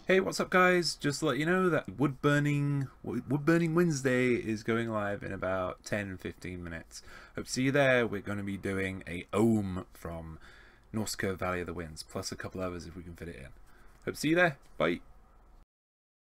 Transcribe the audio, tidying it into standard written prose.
Hey, what's up guys? Just to let you know that Woodburning Wednesday is going live in about 10-15 minutes. Hope to see you there. We're going to be doing a Ohm from Nausicaa Valley of the Winds, plus a couple others if we can fit it in. Hope to see you there. Bye.